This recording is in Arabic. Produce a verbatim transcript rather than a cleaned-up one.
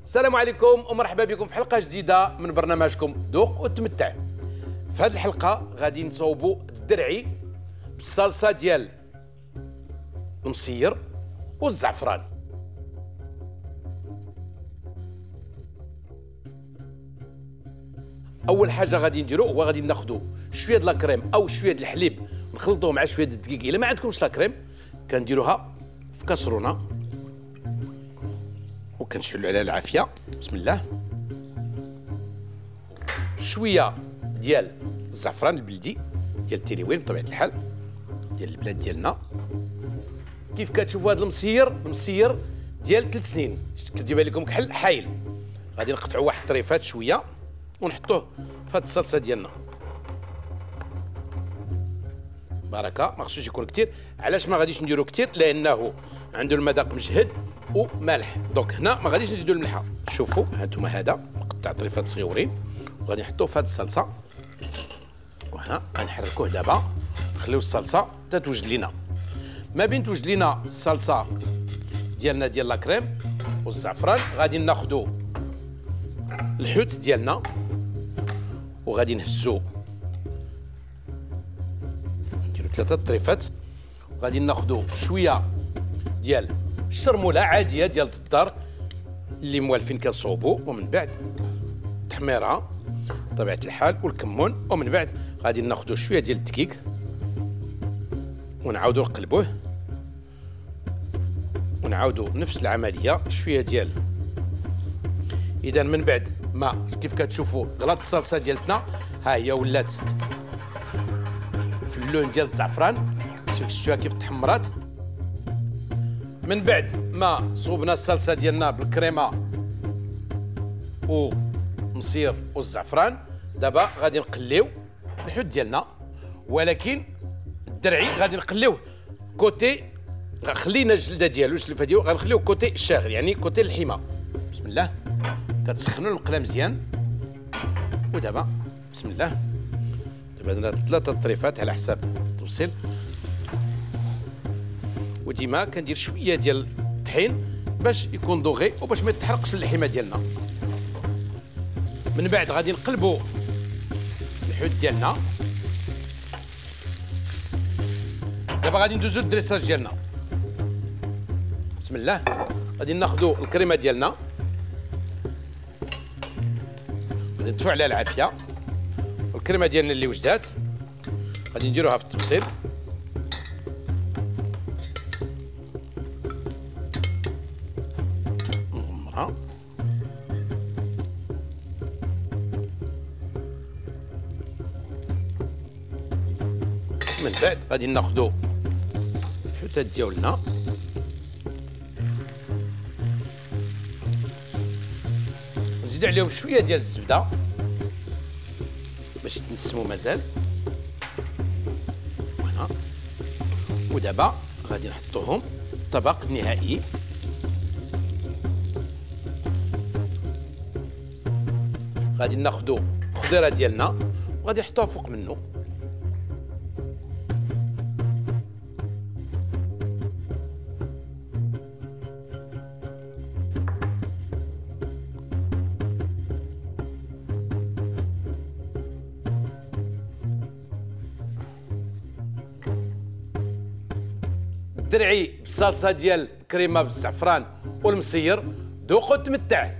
السلام عليكم ومرحبا بكم في حلقه جديده من برنامجكم ذوق وتمتع. في هذه الحلقه غادي نصوبوا الدرعي بالصلصه ديال المصير والزعفران. اول حاجه غادي نديرو هو غادي ناخذوا شويه د لاكريم او شويه د الحليب نخلطوه مع شويه د الدقيق. الا ما عندكمش لاكريم كنديروها في كاسرونه وكنشعلوا عليها العافيه. بسم الله. شويه ديال الزعفران البلدي ديال التيريوين بطبيعه الحال ديال البلاد ديالنا. كيف كتشوفوا هذا المصير المصير ديال ثلاث سنين كتجيب لكم كحل حايل. غادي نقطعوا واحد الطريفات شويه ونحطوه في هذه الصلصه ديالنا. بركه، ما خصوش يكون كثير. علاش ما غاديش نديرو كثير؟ لانه عنده المذاق مجهد ومالح، دونك هنا ما غاديش نزيدو الملحه. شوفوا هانتوما هذا مقطع طريفات صغيورين وغادي نحطوه في هذه الصلصه، وهنا غنحركوه دابا نخليو الصلصه حتى توجد لينا. ما بين توجد لينا الصلصه ديالنا ديال لاكريم والزعفران غادي ناخذوا الحوت ديالنا وغادي نهزو نديرو ثلاثه طريفات. وغادي ناخذوا شويه ديال الشرموله عاديه ديال الدار اللي موالفين كنصوبوا، ومن بعد التحميره بطبيعه الحال والكمون، ومن بعد غادي ناخذوا شويه ديال الدقيق ونعاودوا نقلبوه ونعاودوا نفس العمليه شويه ديال. اذا من بعد ما كيف كتشوفوا غلات الصلصه ديالتنا ها هي ولات في اللون ديال الزعفران. شفتوها كيف تحمرات. من بعد ما صوبنا الصلصه ديالنا بالكريمه ومصير والزعفران دابا غادي نقليو الحوت ديالنا، ولكن الدرعي غادي نقليوه كوتي. خلينا الجلده ديالو الجلفه ديالو غنخليوه كوتي الشاغر، يعني كوتي اللحمه. بسم الله. كتسخنوا المقله مزيان ودابا بسم الله. دابا عندنا ثلاثه طريفات على حساب التوصيل، وديما كندير شويه ديال الطحين باش يكون دوغي وباش ما يتحرقش اللحمه ديالنا. من بعد غادي نقلبوا الحوت ديالنا. دابا غادي ندوزو للدريساج ديالنا. بسم الله. غادي ناخذوا الكريمه ديالنا غادي ندفعوا عليها العافيه. الكريمه ديالنا اللي وجدات غادي نديروها في التبصيل. نغمرها. من بعد غادي ناخذوا الحوتات ديالنا نزيدو عليهم شويه ديال الزبده باش يتنسموا مازال. هنا ودابا غادي نحطوهم في الطبق النهائي. غادي ناخذوا الخضيره ديالنا وغادي نحطوها فوق منه. الدرعي بالصلصه ديال الكريمه بالزعفران والمصير ذوق وتمتع.